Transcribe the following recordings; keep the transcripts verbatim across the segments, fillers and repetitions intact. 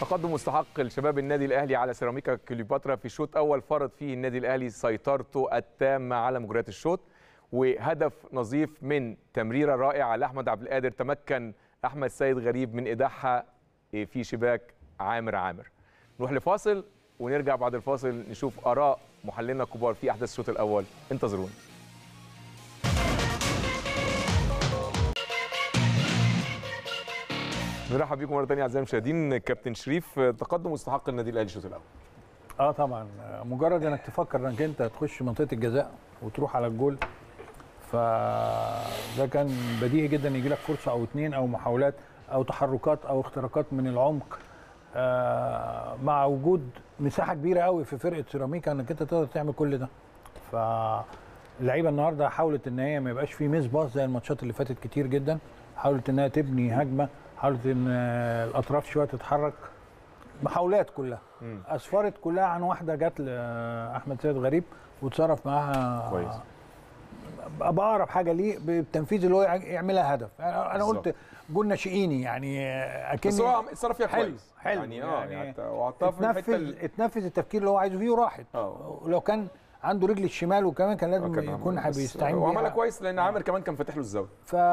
تقدم مستحق لشباب النادي الاهلي على سيراميكا كليوباترا في شوط اول فرض فيه النادي الاهلي سيطرته التامه على مجريات الشوط، وهدف نظيف من تمريره رائعه لاحمد عبد القادر تمكن احمد سيد غريب من ايداعها في شباك عامر عامر. نروح لفاصل ونرجع بعد الفاصل نشوف اراء محللنا الكبار في احداث الشوط الاول. انتظرونا. نرحب بيكم مره ثانيه اعزائي المشاهدين. كابتن شريف، تقدم مستحق النادي الاهلي الشوط الاول. اه طبعا، مجرد انك تفكر انك انت تخش منطقه الجزاء وتروح على الجول، فده كان بديهي جدا يجي لك فرصه او اثنين او محاولات او تحركات او اختراقات من العمق، آه مع وجود مساحه كبيره قوي في فرقه سيراميكا انك انت تقدر تعمل كل ده. فاللعيبه النهارده حاولت ان هي ما يبقاش في ميس باص زي الماتشات اللي فاتت كتير جدا، حاولت انها تبني هجمه، حاولت ان الاطراف شويه تتحرك، محاولات كلها مم. اسفرت كلها عن واحده جت لاحمد سيد غريب وتصرف معاها كويس، بأقرب حاجه ليه بالتنفيذ اللي هو يعملها هدف. انا بالزبط. قلت جول ناشئيني يعني اكن بس هو اتصرف فيها كويس حلو يعني اه يعني وحطها في الحته اللي اتنفذ التفكير اللي هو عايزه فيه وراحت. ولو كان عنده رجل الشمال وكمان كان لازم كان يكون بيستعين بيها، وعملها كويس لان عامر كمان كان فاتح له الزاويه،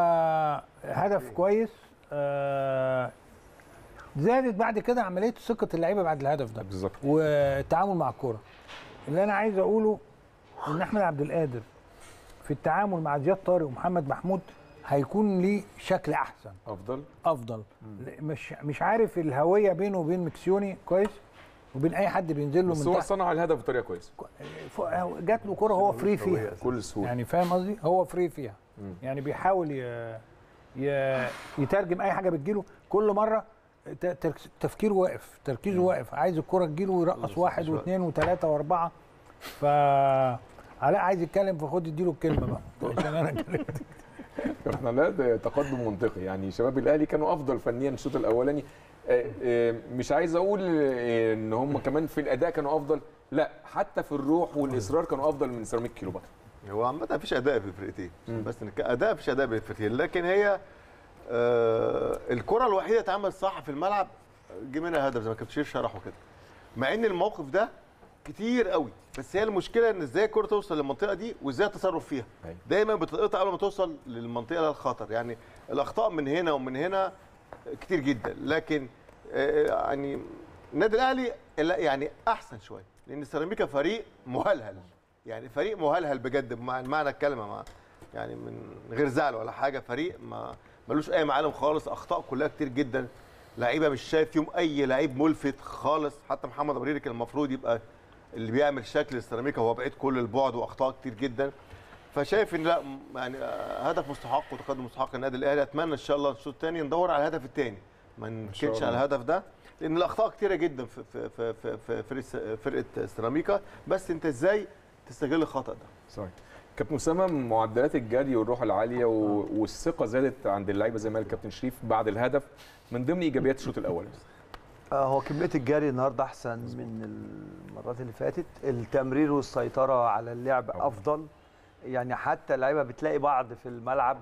فهدف كويس. آه زادت بعد كده عمليه ثقه اللعيبه بعد الهدف ده بالظبط، والتعامل مع الكوره. اللي انا عايز اقوله ان احمد عبد القادر في التعامل مع زياد طارق ومحمد محمود هيكون ليه شكل احسن، افضل افضل مم. مش مش عارف الهويه بينه وبين مكسيوني كويس وبين اي حد بينزل له، بس هو صنع الهدف بطريقه كويسه، جات له كوره هو فري فيها بكل سهوله، يعني فاهم قصدي، هو فري فيها مم. يعني بيحاول ي... ي... يترجم اي حاجه بتجيله كل مره. تفكيره واقف، تركيزه واقف، عايز الكره تجيله ويرقص واحد واثنين وثلاثه واربعه. ف علاء عايز يتكلم فخد اديله الكلمه بقى عشان انا اتكلمت. احنا لا تقدم منطقي، يعني شباب الاهلي كانوا افضل فنيا الشوط الاولاني، مش عايز اقول ان هم كمان في الاداء كانوا افضل، لا حتى في الروح والاصرار كانوا افضل من سيراميكا كليوباترا. هو عامه مفيش اداء في الفرقتين، بس اداء مفيش اداء بين الفرقتين، لكن هي آه الكره الوحيده اتعمل صح في الملعب جه منها هدف زي ما كابتن شريف شرحه كده، مع ان الموقف ده كتير قوي، بس هي المشكله ان ازاي الكره توصل للمنطقه دي وازاي التصرف فيها. دايما بتتقطع قبل ما توصل للمنطقه الخطر، يعني الاخطاء من هنا ومن هنا كتير جدا، لكن آه يعني النادي الاهلي يعني احسن شويه، لان سيراميكا فريق مهلهل، يعني فريق مهلهل بجد بمعنى الكلمه، مع يعني من غير زعل ولا حاجه، فريق ما ملوش اي معالم خالص، اخطاء كلها كتير جدا، لعيبه مش شايف فيهم اي لعيب ملفت خالص. حتى محمد ابو ريري كان المفروض يبقى اللي بيعمل شكل السيراميكا، هو بعيد كل البعد واخطاء كتير جدا. فشايف ان لا يعني هدف مستحق وتقدم مستحق النادي الاهلي. اتمنى ان شاء الله الشوط الثاني ندور على الهدف الثاني، ما نكدش على الهدف ده، لان الاخطاء كتيره جدا في في في في, في فرقه فرقه سيراميكا، بس انت ازاي تستغل الخطا ده. صحيح. كابتن اسامه، معدلات الجري والروح العاليه والثقه زادت عند اللعيبه زي ما قال الكابتن شريف بعد الهدف، من ضمن ايجابيات الشوط الاول. هو كميه الجري النهارده احسن من المرات اللي فاتت، التمرير والسيطره على اللعب افضل، يعني حتى اللعيبه بتلاقي بعض في الملعب.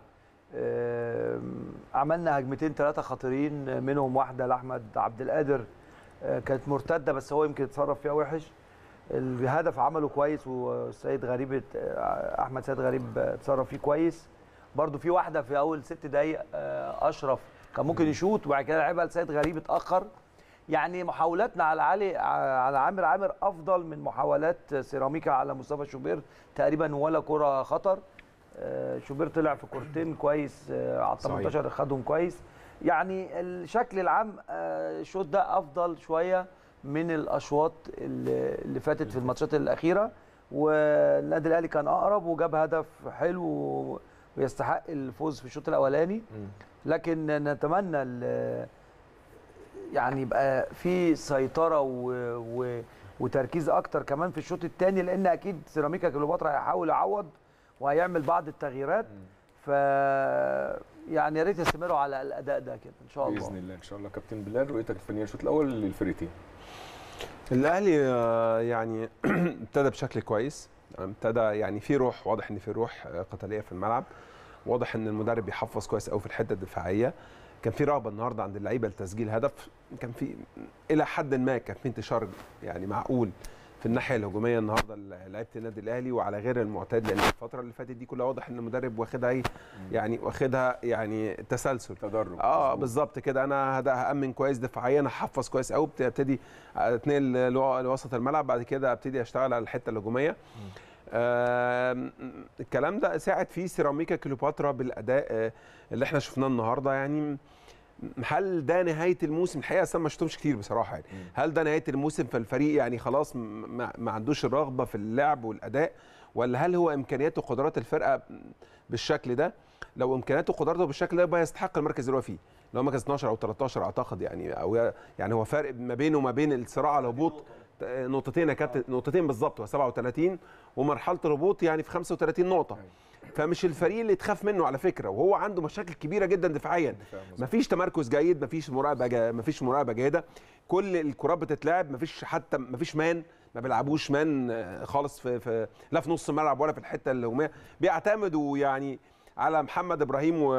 عملنا هجمتين ثلاثه خطيرين، منهم واحده لاحمد عبد القادر كانت مرتده بس هو يمكن اتصرف فيها وحش. الهدف عمله كويس، والسيد غريب احمد سيد غريب اتصرف فيه كويس. برده في واحده في اول ست دقائق اشرف كان ممكن يشوط وبعد كده لعبها لسيد غريب اتاخر. يعني محاولاتنا على علي على عامر عامر افضل من محاولات سيراميكا على مصطفى شوبير تقريبا، ولا كره خطر. شوبير طلع في كورتين كويس على تمنتاشر خدهم كويس. يعني الشكل العام الشوط ده افضل شويه من الاشواط اللي فاتت في الماتشات الاخيره، والنادي الاهلي كان اقرب وجاب هدف حلو ويستحق الفوز في الشوط الاولاني. لكن نتمنى يعني يبقى في سيطره و... و... وتركيز اكتر كمان في الشوط الثاني، لان اكيد سيراميكا كليوباترا هيحاول يعوض وهيعمل بعض التغييرات. ف يعني يا ريت يستمروا على الاداء ده كده ان شاء الله باذن الله. ان شاء الله. كابتن بلال، رؤيتك الفنيه الشوط الاول للفريقين؟ الاهلي يعني ابتدى بشكل كويس، ابتدى يعني في روح، واضح ان في روح قتاليه في الملعب، واضح ان المدرب بيحفظ كويس قوي في الحته الدفاعيه. كان في رغبه النهارده عند اللعيبه لتسجيل هدف، كان في الى حد ما كان في انتشار يعني معقول في الناحيه الهجوميه النهارده لعيبه النادي الاهلي وعلى غير المعتاد، لان الفتره اللي فاتت دي كلها واضح ان المدرب واخدها ايه يعني واخدها يعني تسلسل تدرج. اه بالظبط كده. انا هامن كويس دفاعيا، هحفظ كويس قوي، ابتدي اتنقل لوسط الملعب، بعد كده ابتدي اشتغل على الحته الهجوميه. آه الكلام ده ساعد فيه سيراميكا كليوباترا بالاداء آه اللي احنا شفناه النهارده. يعني هل ده نهايه الموسم؟ الحقيقه اصلا ما شفتهمش كتير بصراحه يعني. هل ده نهايه الموسم فالفريق يعني خلاص ما, ما عندوش الرغبه في اللعب والاداء، ولا هل هو امكانياته وقدرات الفرقه بالشكل ده؟ لو امكانياته وقدراته بالشكل ده يبقى يستحق المركز اللي هو فيه، اللي هو مركز اتناشر او تلتاشر اعتقد يعني، او يعني هو فرق ما بينه وما بين الصراع على الهبوط نقطتين يا كابتن، نقطتين بالظبط، هو سبعة وتلاتين ومرحله الهبوط يعني في خمسة وتلاتين نقطه. فمش الفريق اللي تخاف منه على فكره، وهو عنده مشاكل كبيره جدا دفاعيا، مفيش تمركز جيد، مفيش مراقبه مفيش مراقبه جيده، كل الكرات بتتلعب، مفيش حتى مفيش مان، ما بيلعبوش مان خالص في, في لا في نص الملعب ولا في الحته الهجوميه، بيعتمدوا يعني على محمد ابراهيم و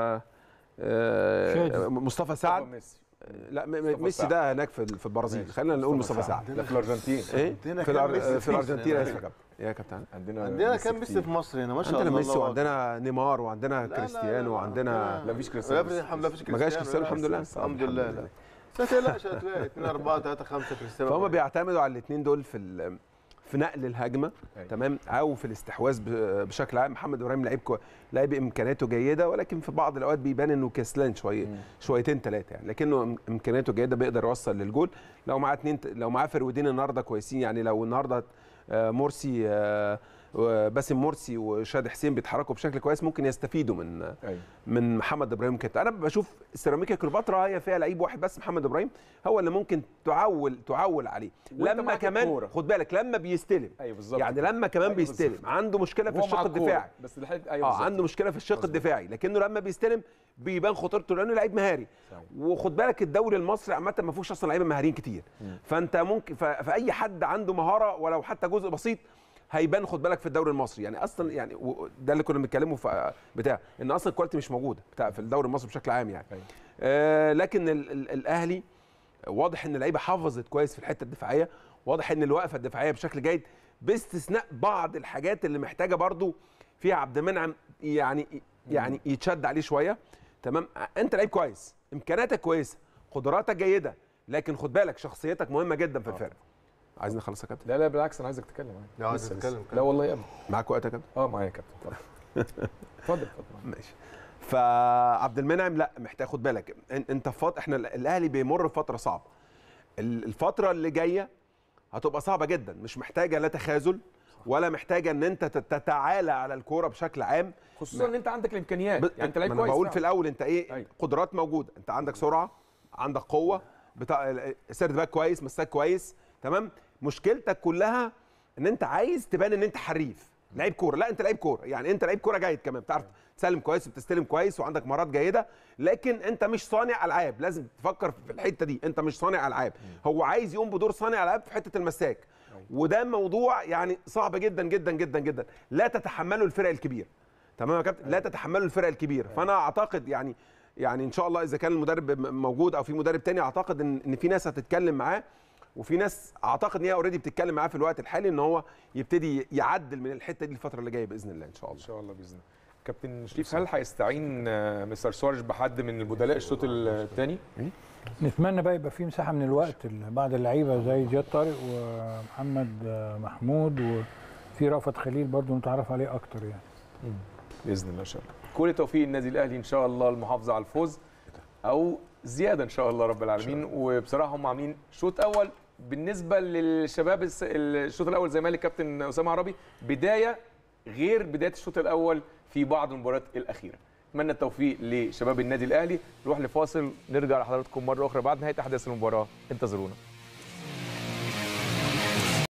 مصطفى سعد. لا ميسي ده هناك في في البرازيل، خلينا نقول مصطفى سعد ده في الارجنتين. ايه في, في الارجنتين اسف يا كابتن يا كابتن. عندنا عندنا كام ميسي في مصر هنا ما شاء الله. عندنا ميسي وعندنا نيمار وعندنا كريستيانو وعندنا لا فيش كريستيانو، لا فيش ما جاش كريستيانو الحمد لله الحمد لله. لا ما تقلقش هتلاقي اتنين اربعة تلاتة خمسة كريستيانو. فهم بيعتمدوا على الاثنين دول في في نقل الهجمه تمام، او في الاستحواذ بشكل عام. محمد ابراهيم لعيب لعيب امكانياته جيده، ولكن في بعض الاوقات بيبان انه كسلان شويه شويتين ثلاثه يعني، لكنه امكانياته جيده بيقدر يوصل للجول. لو معاه اثنين لو معاه فرويدين النهارده كويسين يعني، لو النهارده مرسي باسم مرسي وشادي حسين بيتحركوا بشكل كويس ممكن يستفيدوا من أي. من محمد ابراهيم كده. انا بشوف سيراميكا كليوباترا هي فيها لعيب واحد بس، محمد ابراهيم هو اللي ممكن تعول تعول عليه لما كمان الكورة. خد بالك لما بيستلم أيوة بالظبط يعني لما كمان أيوة بيستلم بالزبط. عنده مشكله في الشق الدفاعي بس أيوة اه عنده مشكله في الشق الدفاعي، لكنه لما بيستلم بيبان خطورته لانه لعيب مهاري. صحيح. وخد بالك الدوري المصري عامه ما فيهوش اصلا لعيبه مهاريين كتير، مم. فانت ممكن فاي حد عنده مهاره ولو حتى جزء بسيط هيبان خد بالك في الدوري المصري يعني. اصلا يعني ده اللي كنا بنتكلمه في بتاع ان اصلا الكواليتي مش موجوده بتاع في الدوري المصري بشكل عام يعني. آه لكن ال ال الاهلي واضح ان اللعيبه حافظت كويس في الحته الدفاعيه، واضح ان الوقفه الدفاعيه بشكل جيد، باستثناء بعض الحاجات اللي محتاجه برضو فيها عبد المنعم يعني يعني يتشد عليه شويه. تمام، انت لعيب كويس، امكانياتك كويسه، قدراتك جيده، لكن خد بالك شخصيتك مهمه جدا في الفرقه. عايزين نخلص يا كابتن؟ لا لا بالعكس انا عايزك تتكلم. لا عايز تتكلم. لا والله يا ابني معاك وقت يا كابتن؟ اه معايا يا كابتن. اتفضل اتفضل ماشي. فعبد المنعم لا محتاج خد بالك انت في فتره، احنا الاهلي بيمر بفتره صعبه، الفتره اللي جايه هتبقى صعبه جدا، مش محتاجه لا تخاذل ولا محتاجه ان انت تتعالى على الكوره بشكل عام، خصوصا ان انت عندك الامكانيات ب... يعني انت لعيب كويس. انا بقول في الاول انت ايه أي. قدرات موجوده، انت عندك سرعه، عندك قوه، بتاع سيرد باك كويس، مساك كويس، تمام. مشكلتك كلها ان انت عايز تبان ان انت حريف لعيب كوره، لا انت لعيب كوره يعني، انت لعيب كوره جيد كمان، بتعرف تسلم كويس وبتستلم كويس وعندك مهارات جيده، لكن انت مش صانع العاب. لازم تفكر في الحته دي، انت مش صانع العاب، هو عايز يقوم بدور صانع العاب في حته المساك، وده موضوع يعني صعب جدا جدا جدا جدا، لا تتحمله الفرق الكبيره. تمام يا كابتن، لا تتحمله الفرق الكبيره. فانا اعتقد يعني يعني ان شاء الله اذا كان المدرب موجود او في مدرب تاني، اعتقد ان ان في ناس هتتكلم معاه، وفي ناس اعتقد ان هي اوريدي بتتكلم معاه في الوقت الحالي ان هو يبتدي يعدل من الحته دي الفتره اللي جايه باذن الله ان شاء الله. ان شاء الله باذن الله. كابتن شريف، هل هيستعين مستر سواريز بحد من البدلاء الشوط الثاني؟ نتمنى بقى يبقى في مساحه من الوقت بعد اللعيبه زي زياد طارق ومحمد محمود، وفي رأفت خليل برضو نتعرف عليه اكتر يعني. باذن الله ان شاء الله. كل توفيق النادي الاهلي ان شاء الله، المحافظه على الفوز او زياده ان شاء الله رب العالمين. وبصراحه هم عاملين شوط اول بالنسبه للشباب، الشوط الاول زي ما قال الكابتن اسامه عربي بدايه غير بدايه الشوط الاول في بعض المباريات الاخيره. اتمنى التوفيق لشباب النادي الاهلي. نروح لفاصل، نرجع لحضراتكم مره اخرى بعد نهايه احداث المباراه، انتظرونا.